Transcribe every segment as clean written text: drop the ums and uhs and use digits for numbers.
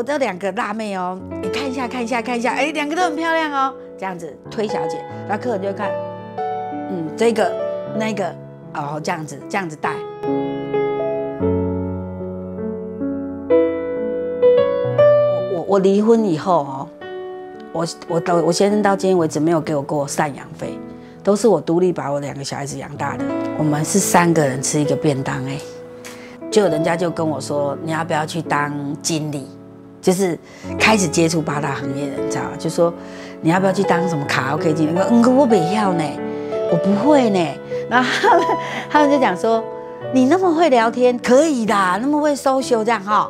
我这2个辣妹哦，你看一下，看一下，看一下，哎，2个都很漂亮哦，这样子推小姐，然后客人就会看，这个那个哦，这样子带。我离婚以后哦，我先生到今天为止没有给我过赡养费，都是我独立把我2个小孩子养大的。我们是3个人吃一个便当哎，就人家就跟我说，你要不要去当经理？就是开始接触8大行业的，你知道吗？就说你要不要去当什么卡拉 OK 经理？我不要呢，我不会呢。然后他们就讲说，你那么会聊天，可以的，那么会 social 这样哈。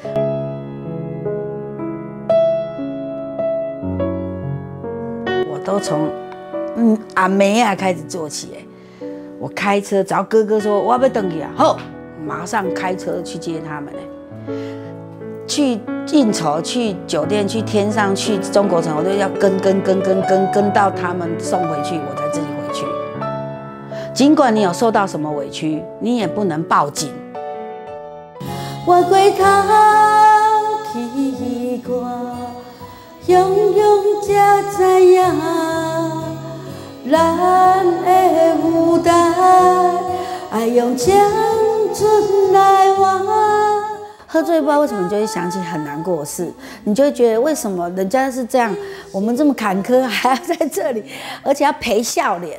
我都从阿妹啊开始做起哎，我开车只要哥哥说我要回去啊，好，马上开车去接他们哎，去应酬，去酒店，去天上，去中国城，我都要跟到他们送回去，我才自己回去。尽管你有受到什么委屈，你也不能报警。我回头去看，雄雄才知影，咱的舞台爱用青春来换。喝醉不知道为什么，你就会想起很难过的事，你就会觉得为什么人家是这样，我们这么坎坷还要在这里，而且要陪笑脸。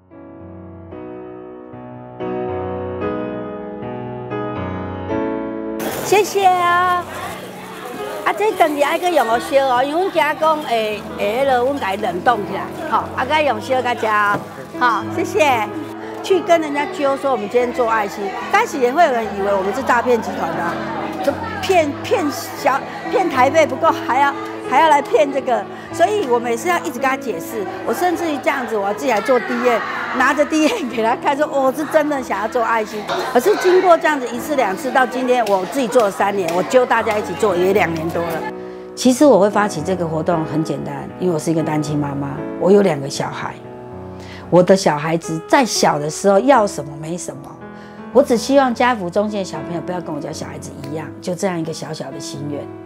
谢谢啊！这顿是爱去用个烧哦，因为阮家讲会迄落，阮家冷冻起来，好，该用烧甲食哦，好，谢谢。去跟人家揪说我们今天做爱心，开始也会有人以为我们是诈骗集团的，就骗台北不够，还要来骗这个，所以我们也是要一直跟他解释。我甚至于这样子，我自己来做DN，拿着DN给他看，说我是真的想要做爱心。可是经过这样子1次2次，到今天我自己做了3年，我揪大家一起做也2年多了。其实我会发起这个活动很简单，因为我是一个单亲妈妈，我有2个小孩。我的小孩子在小的时候要什么没什么，我只希望家福中心的小朋友不要跟我家小孩子一样，就这样一个小小的心愿。